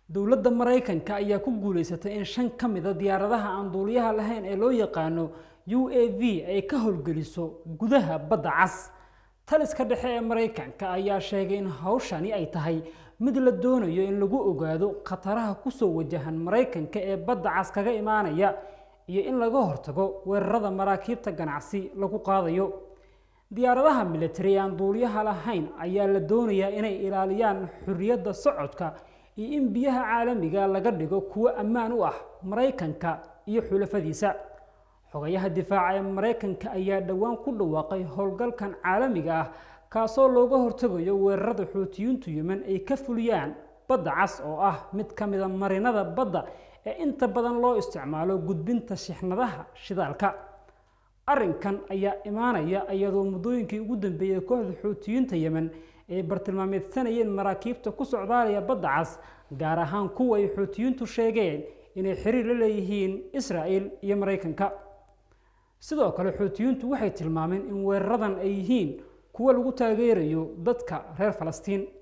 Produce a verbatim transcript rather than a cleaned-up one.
dowladda Mareykanka ayaa ku guuleysatay in shan ka mid ah diyaaradaha aan duuliyaha lahayn ee loo yaqaano U A V ay ka howlgeliso gudaha badda cas. Taliska dhexe ee Mareykanka ayaa sheegay in hawshani ay tahay mid la doonayo in lagu ogaado khataraha ku soo wajahan Mareykanka ee badda cas kaga imaanaya iyo in laga hortago weerarada maraakiibta ganacsi lagu qaadayo. diyaaradaha military aan duuliyaha lahayn ayaa la doonayaa inay ilaaliyaan xurriyadda socodka iyo in biyaha caalamiga laga dhigo kuwo ammaan u ah Mareykanka iyo xulafadiisa. xogayaha difaaca ee Mareykanka ayaa dhawaan ku dhawaaqay howlgalkan caalamiga ah kaasoo looga hortagayo weerarada Xuutiyiintu Yemen ay ka fuliyaan badda cas oo ah mid ka mid ah marinada badda ee inta badan loo isticmaalo gudbinta shixnadaha shidaalka. arrinkan ayaa imaanaya iyadoo muddooyinkii ugu dambeeyay kooxda Xuutiyiinta Yemen ay bartilmaameedsanayeen maraakiibta ku socdaalaya badda cas, gaar ahaan kuwa ay Xuutiyiintu sheegeen inay xiriir la leeyihiin Israa'iil iyo Mareykanka. sidoo kale Xuutiyiintu waxay tilmaameen in weeraradan ay yihiin kuwa lagu taageerayo dadka reer Falastiin.